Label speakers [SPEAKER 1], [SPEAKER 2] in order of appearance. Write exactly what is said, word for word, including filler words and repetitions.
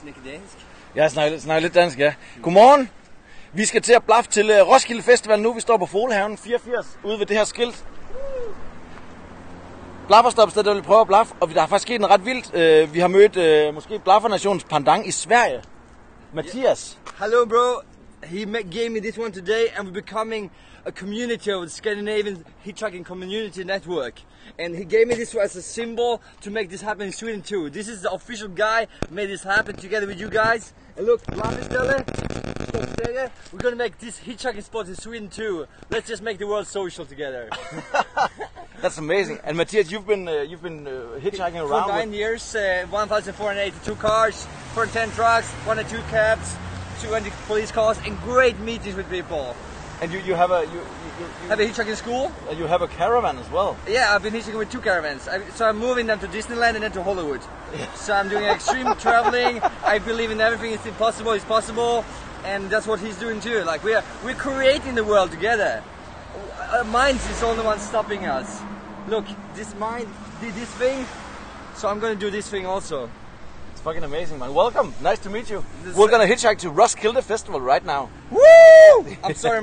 [SPEAKER 1] snakke dansk?
[SPEAKER 2] Jeg snakker, snakker lidt dansk, ja. Godmorgen. Vi skal til at blaffe til uh, Roskilde Festival nu. Vi står på Folehaven fireogfirs ude ved det her skilt. Blafferstopsted, der vil prøve at blaffe, og der er faktisk sket en ret vildt. Uh, vi har mødt uh, måske Blaffernationens pendant i Sverige. Mathias.
[SPEAKER 1] Yeah. Hello bro, he gave me this one today and we're becoming a community of the Scandinavian hitchhiking community network. And he gave me this as a symbol to make this happen in Sweden too. This is the official guy who made this happen together with you guys. And look, Blaffestelle, we're gonna make this hitchhiking spot in Sweden too. Let's just make the world social together.
[SPEAKER 2] That's amazing. And Matthias, you've been uh, you've been uh, hitchhiking
[SPEAKER 1] for
[SPEAKER 2] around
[SPEAKER 1] for nine
[SPEAKER 2] with...
[SPEAKER 1] years, uh, one thousand four hundred eighty-two cars, four hundred ten trucks, one hundred two cabs, two hundred police cars, and great meetings with people.
[SPEAKER 2] And you, you have a you, you, you
[SPEAKER 1] have a hitchhiking school.
[SPEAKER 2] Uh, you have a caravan as well.
[SPEAKER 1] Yeah, I've been hitchhiking with two caravans. I, so I'm moving them to Disneyland and then to Hollywood. Yeah. So I'm doing extreme traveling. I believe in everything is impossible is possible, and that's what he's doing too. Like we're we're creating the world together. Our minds is the only one stopping us. Look, this mind did this thing, so I'm gonna do this thing also.
[SPEAKER 2] It's fucking amazing, man. Welcome. Nice to meet you.
[SPEAKER 1] This
[SPEAKER 2] We're gonna hitchhike to Roskilde Festival right now.
[SPEAKER 1] Woo! I'm sorry.